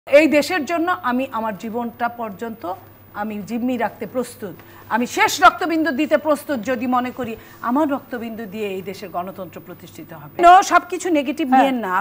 এই দেশের জন্য আমি আমার জীবনটা পর্যন্ত আমি জিম্মি রাখতে প্রস্তুত। আমি শেষ রক্তবিন্দু দিতে প্রস্তুত যদি মনে করি আমার রক্তবিন্দু দিয়ে এই দেশের গণতন্ত্র প্রতিষ্ঠিত হবে। সবকিছু নেগেটিভ নিয়েন না,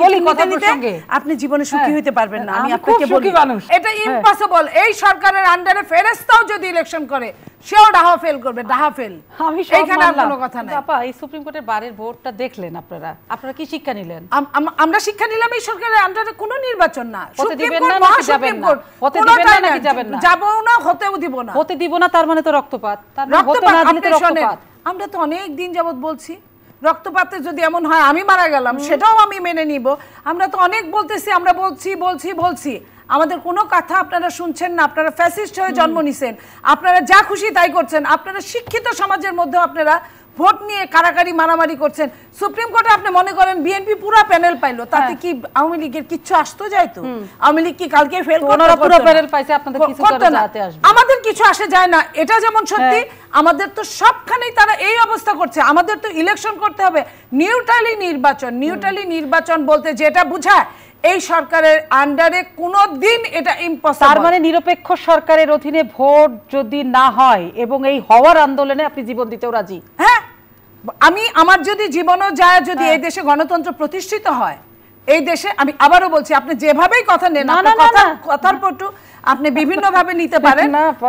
আপনি জীবনে সুখী হইতে পারবেন না। আমি আপনাকে বলি এটা ইম্পসিবল। এই সরকারের আন্ডারে ফেরেশতাও যদি ইলেকশন করে সেও ডাহা ফেল করবে, ডাহা ফেল। এইখানে আর কোনো কথা নাই। আপা, এই সুপ্রিম কোর্টের বারের ভোটটা দেখলেন আপনারা কি শিক্ষা নিলেন? আমরা শিক্ষা নিলাম এই সরকারের আন্ডারে কোনো নির্বাচন না। হতে দিবেন না নাকি যাবেন না? হতে দিবেন না নাকি যাবেন না? যাবো না, হতেও দিব না। হতে দিব না তার মানে তো রক্তপাত। তার মানে হতে না দিলে তো রক্তপাত। আমরা তো অনেক দিন যাবত বলছি রক্তপাতে যদি এমন হয় আমি মারা গেলাম সেটাও আমি মেনে নিব। আমরা তো অনেক বলতেছি, আমরা বলছি আমাদের কোনো কথা আপনারা শুনছেন না। আপনারা ফ্যাসিস্ট হয়ে জন্ম নিছেন, আপনারা যা খুশি তাই করছেন। আপনারা শিক্ষিত সমাজের মধ্যে আপনারা ভোট নিয়ে কারাকারি মারামারি করছেন। সুপ্রিম কোর্টে আপনি মনে করেন বিএনপি পুরো প্যানেল পাইলো, তাতে কি আওয়ামী লীগের কিচ্ছু আসতো যাইতো? আওয়ামী লীগ কি কালকে ফেল করতো? পুরো প্যানেল পাইছে, আপনাদের কিছু করে যেতে আসবে। আমাদের কিছু আসে যায় না, এটা যেমন সত্যি। আমাদের তো সবখানেই তারা এই অবস্থা করছে। আমাদের তো ইলেকশন করতে হবে, নিউট্রালি নির্বাচন বলতে যেটা বোঝায় এই সরকারের আন্ডারে কোনোদিন এটা ইম্পসিবল। তার মানে নিরপেক্ষ সরকারের অধীনে ভোট যদি না হয় এবং এই হওয়ার আন্দোলনে আপনি জীবন দিতেও রাজি? হ্যাঁ, আমি আমার যদি জীবনও যায়, যদি এই দেশে গণতন্ত্র প্রতিষ্ঠিত হয়, এই দেশে আমি আবারও বলছি আপনি যেভাবেই কথা নেন, কথার পটু আপনি বিভিন্ন ভাবে নিতে পারেন।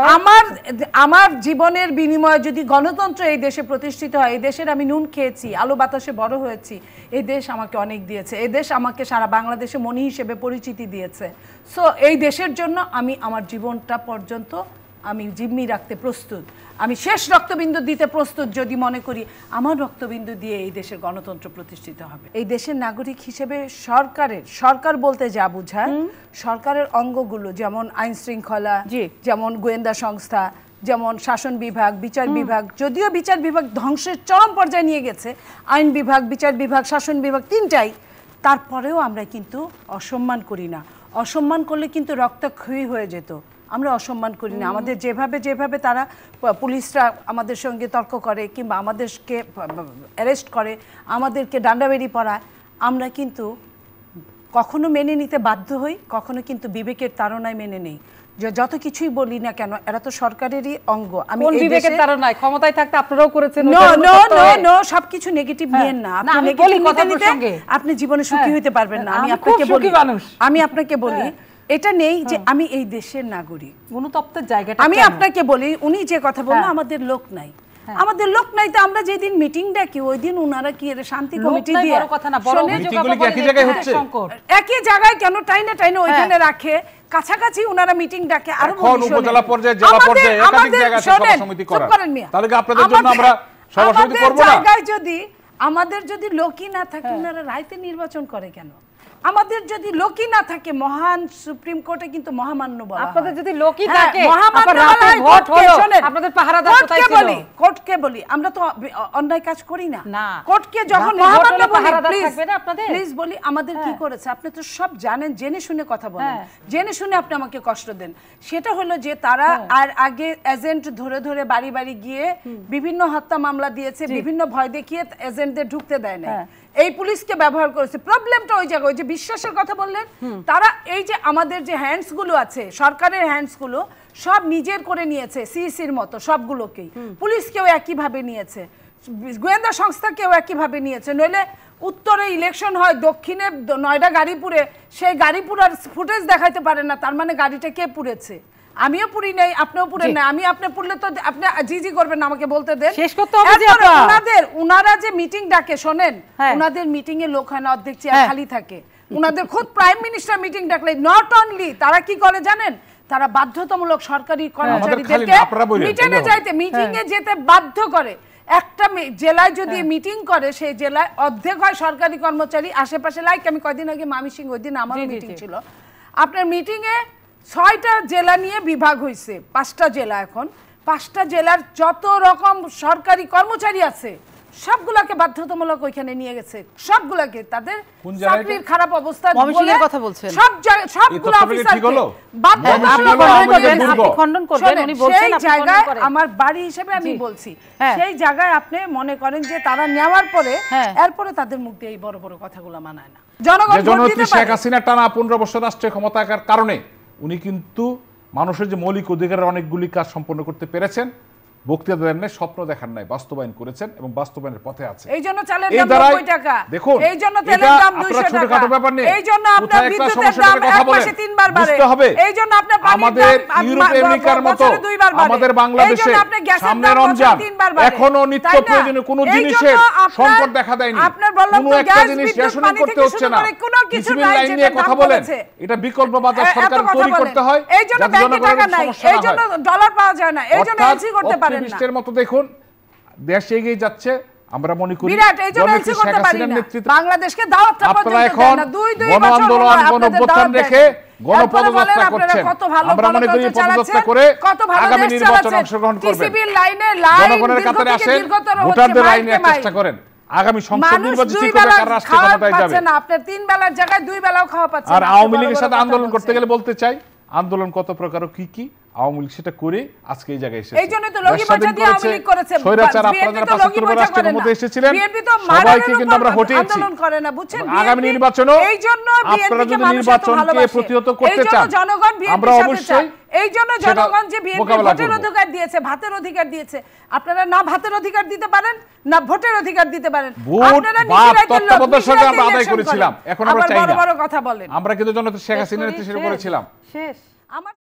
আমার জীবনের বিনিময়ে যদি গণতন্ত্র এই দেশে প্রতিষ্ঠিত হয়, এই দেশের আমি নুন খেয়েছি, আলো বাতাসে বড় হয়েছি, এই দেশ আমাকে অনেক দিয়েছে, এই দেশ আমাকে সারা বাংলাদেশে মণি হিসেবে পরিচিতি দিয়েছে। সো এই দেশের জন্য আমি আমার জীবনটা পর্যন্ত আমি জিম্মি রাখতে প্রস্তুত। আমি শেষ রক্তবিন্দু দিতে প্রস্তুত যদি মনে করি আমার রক্তবিন্দু দিয়ে এই দেশের গণতন্ত্র প্রতিষ্ঠিত হবে। এই দেশের নাগরিক হিসেবে সরকার বলতে যা বোঝায়, সরকারের অঙ্গগুলো যেমন আইন শৃঙ্খলা, যেমন গোয়েন্দা সংস্থা, যেমন শাসন বিভাগ, বিচার বিভাগ, যদিও বিচার বিভাগ ধ্বংসের চরম পর্যায়ে নিয়ে গেছে, আইন বিভাগ, বিচার বিভাগ, শাসন বিভাগ তিনটাই, তারপরেও আমরা কিন্তু অসম্মান করি না। অসম্মান করলে কিন্তু রক্তক্ষয়ী হয়ে যেত। আমরা অসম্মান করি না। আমাদের যেভাবে তারা পুলিশরা আমাদের সঙ্গে তর্ক করে কিংবা আমাদেরকে অ্যারেস্ট করে, আমাদেরকে ডান্ডাবেড়ি পড়ায়, আমরা কিন্তু কখনো মেনে নিতে বাধ্য হই, কখনো কিন্তু বিবেকের তাড়নায় মেনে নেই। যত কিছুই বলি না কেন, এরা তো সরকারেরই অঙ্গ। আমি বিবেকের তাড়নায় ক্ষমতায় থাকতে আপনারাও করেছেন। নো সবকিছু নেগেটিভ নিয়েন না। আপনি জীবনে সুখী হইতে পারবেন না। আমি আপনাকে বলি এটা নেই যে আমি এই দেশের নাগরিক। অনুতপ্তের জায়গাটা আমি আপনাকে বলি, উনি যে কথা বললেন আমাদের লোক নাই, আমাদের লোক নাই, তো আমরা যেদিন মিটিং ডাকি ওই দিন উনারা কি শান্তি কমিটি দিয়ে একই জায়গায় কেন টাইনে ওইখানে রাখে, কাছাকাছি উনারা মিটিং ডাকে। আর উপজেলা পর্যায়ে, জেলা পর্যায়ে একাধিক জায়গায় সভা সমিতি করা, তাহলে কি আপনাদের জন্য আমরা সভা সমিতি করব না? যদি আমাদের যদি লোকই না থাকে, উনারা রাইতে নির্বাচন করে কেন? আমাদের যদি লোকই না থাকে, মহান সুপ্রিম কোর্টে কিন্তু মহামান্য বলা হয়। আপনাদের যদি লোকই থাকে, আপনাদের পাহারাদার কোথায় ছিল? কোর্টকে বলি আমরা তো অন্যায় কাজ করি না। কোর্টকে যখন মহামান্য পাহারাদার থাকবে না আপনাদের, প্লিজ বলি আমাদের কি করেছে আপনি তো সব জানেন, জেনে শুনে কথা বলেন, জেনে শুনে আপনি আমাকে কষ্ট দেন। সেটা হলো যে তারা আর আগে এজেন্ট ধরে বাড়ি বাড়ি গিয়ে বিভিন্ন হত্যা মামলা দিয়েছে, বিভিন্ন ভয় দেখিয়ে এজেন্টদের ঢুকতে দেয় না, এই পুলিশকে ব্যবহার করেছে। প্রবলেমটা ওই জায়গায়, ওই যে বিশ্বাসের কথা বললেন, তারা এই যে আমাদের যে হ্যান্ডস গুলো আছে, সরকারের হ্যান্ডস গুলো সব নিজের করে নিয়েছে, সিইসির মতো সবগুলোকেই। পুলিশকেও একইভাবে নিয়েছে, গোয়েন্দা সংস্থাকেও একইভাবে নিয়েছে। নইলে উত্তরে ইলেকশন হয়, দক্ষিণে নয়ডা গাড়ি পুড়ে, সেই গাড়ি পুরার ফুটেজ দেখাইতে পারেন না, তার মানে গাড়িটা কে পুড়েছে? আমিও পুরি নাই, আপনিও পুরেন নাই। আমি আপনি পুরলে তো আপনি জি করবেন না, আমাকে বলতে দেন। শেষ করতে হবে যে উনারা যে মিটিং ডাকে, শোনেন, উনাদের মিটিং এ লোক হয় না, অর্ধেক চেয়ার খালি থাকে। উনাদের খুব প্রাইম মিনিস্টার মিটিং ডাকলে নট অনলি, তারা কি করে জানেন, তারা বাধ্যতামূলক সরকারি কর্মচারীদেরকে মিটিং এ যেতে বাধ্য করে। একটা জেলায় যদি মিটিং করে, সেই জেলায় অর্ধেক হয় সরকারি কর্মচারী, আশেপাশে লাইক আমি কয়দিন আগে মামিসিং, ওই দিন আমার মিটিং ছিল, আপনার মিটিং এ 6টা জেলা নিয়ে বিভাগ হয়েছে, 5টা জেলা। এখন 5টা জেলার যত রকম সরকারি কর্মচারী আছে সবগুলাকে বাধ্যতামূলক ওইখানে নিয়ে গেছে, সবগুলাকে তাদের চাকরির খারাপ অবস্থা বলে কথা বলছেন, সবগুলো অফিসারকে বাধ্যতামূলক খণ্ডন করবেন। উনি বলছেন সেই জায়গায় আমার বাড়ি হিসেবে আমি বলছি, সেই জায়গায় আপনি মনে করেন যে তারা নেওয়ার পরে এরপরে তাদের মুখ দিয়ে এই বড় বড় কথাগুলো মানায় না। জনগণ ভোট জননেত্রী দিতে শেখ পারে। হাসিনা টানা 15 বছর রাষ্ট্রীয় ক্ষমতার কারণে উনি কিন্তু মানুষের যে মৌলিক অধিকারের অনেকগুলি কাজ সম্পন্ন করতে পেরেছেন। বক্তৃতা দেন নাই, স্বপ্ন দেখান নাই, বাস্তবায়ন করেছেন এবং বাস্তবায়নের পথে আছে। এই জন্য চালের এই দাম দ্বারাই 90 টাকা, দেখুন এই জন্য তেলের দাম 200 টাকা, ছোটখাটো ব্যাপার নেই, এই জন্য আপনার কোথায় একটা বিদ্যুতের সমস্যার দাম কথা এক বলেন, মাসে 3 বার বাড়ে, বুঝতে হবে। এই জন্য আপনার পানির আমাদের দাম ইউরোপ আমেরিকার মতো বছরে 2 বার বাড়ে, আমাদের এই বাংলাদেশে জন্য আপনার গ্যাসের সামনে দাম বছরে রমজান 3 বার বাড়ে, এখনো নিত্য তাই না? প্রয়োজনীয় কোনো এই জন্য জিনিসের আপনার- সংকট দেখা দেয়নি। আপনার বললাম কোনো তো একটা গ্যাস, জিনিস বিদ্যুৎ, রেশনিং পানি করতে থেকে হচ্ছে শুরু না। করে কোনো কিছু সিভিল নাই লাইন যেটার নিয়ে দাম কথা বলেন, কমেছে। এটা বিকল্প বাজার এত সরকার কথা তৈরি বলেন। করতে হয়, এই জন্য যাতে ব্যাংকে জনগণের টাকা নাই, সমস্যা এই না জন্য হয়। ডলার পাওয়া যায় না, এই জন্য অর্থাৎ এলসি করতে পারেন না। অপটিমিস্টের মতো দেখুন দেশ এগিয়ে যাচ্ছে, আমরা মনে করি বিরাট, এই জন্য জননেত্রী এলসি করতে শেখ পারি হাসিনার না। নেতৃত্বে বাংলাদেশকে দাওয়াতটা আপনারা পর্যন্ত এখন দেন না, 2 গণ বছর আন্দোলন, হলো গণ আপনাদের অভ্যুত্থান দাওয়াত রেখে দেন। গণপদযাত্রা এরপরে বলেন করছেন। আপনারা কত ভালো আমরা মনে করি গণতন্ত্র পদযাত্রা চালাচ্ছেন, করে কত ভালো আগামী দেশ নির্বাচনে চালাচ্ছেন। অংশগ্রহণ করবেন। টিসিবির লাইনে লাইন জনগণের দীর্ঘ কাতারে থেকে আসেন, দীর্ঘতর হচ্ছে, ভোটারদের লাইনে মাইলকে মাইল। চেষ্টা করেন। আগামী সংসদ মানুষ নির্বাচন 2 ঠিক হবে বেলা কার রাষ্ট্রীয় খাওয়া ক্ষমতায় যাবে। পাচ্ছে না, আপনার 3 বেলার জায়গায় 2 বেলাও খাওয়া পাচ্ছে আর না। আওয়ামী বড় লীগের বড় সাথে কথা আন্দোলন করতে বলছেন। গেলে বলতে চাই আন্দোলন কত প্রকার ও কি কি, আওয়ামী লীগ সেটা করে আজকে এই জায়গায় এসেছে। এই জন্য তো লগি দেশ স্বাধীন পয়সা দিয়ে আওয়ামী লীগ করেছে। স্বৈরাচার আপনারা বিএনপি যারা তো লগি 75 পয়সা রাষ্ট্রের করে না। মধ্যে এসেছিলেন বিএনপি তো সবাইকে মারানের কিন্তু আমরা উপর হটিয়েছি। আন্দোলন করে না, বুঝছেন? আগামী বিএনপি নির্বাচনও এই জন্য আপনারা বিএনপিকে যদি মানুষ এত নির্বাচনকে ভালোবাসে। প্রতিহত এই করতে জন্য চান জনগণ আমরা বিএনপির সাথে অবশ্যই চায়। এই জন্য সেটা জনগণ যে বিএনপি মোকাবেলা ভোটের করব। অধিকার দিয়েছে, ভাতের অধিকার দিয়েছে, আপনারা না ভাতের অধিকার দিতে পারেন না ভোটের অধিকার দিতে পারেন। ভোট আপনারা বা নিশিরাতের লোক, তত্ত্বাবধায়ক সরকার আমরা নিশিরাতে আদায় election করেছিলাম, করেন। এখন আমরা আবার চাই বড় না। বড় কথা বলেন। আমরা কিন্তু জননেত্রী শেখ হাসিনার শেষ নেতৃত্বে করি, শুরু করেছিলাম। শেষ আমার